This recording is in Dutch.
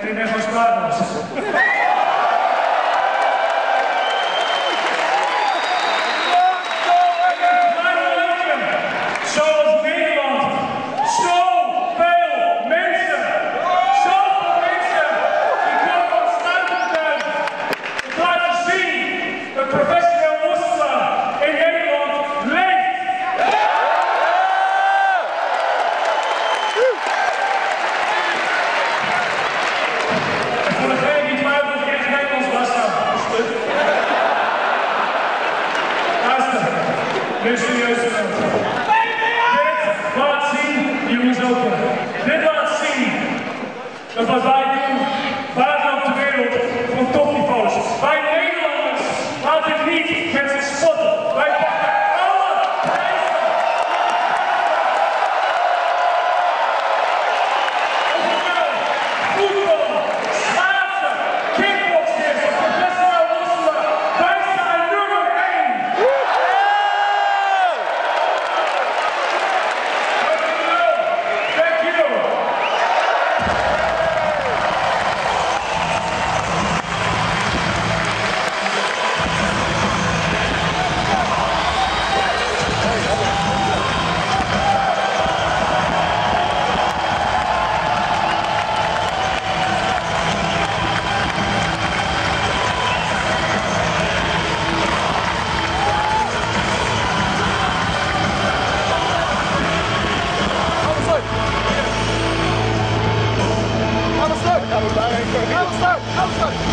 ik ben gewoon sprakeloos. Zoals Nederland, zoveel mensen, die komen van stuitertuin. Ik laat je zien dat professioneel worstelaar in Nederland leeft. En voor degene die twijfelt of ik echt Nederlands was, luister, nu serieus genomen. Laat zien, jongens ook. Dit laat zien dat wat wij doen buiten op de wereld van topniveau is. Wij Nederlanders laten niet met z'n spotten. Wij pakken alle prijzen. Voetbal, schaatsen, kickboxing, professioneel worstelen. Wij zijn nummer 1. Aleister!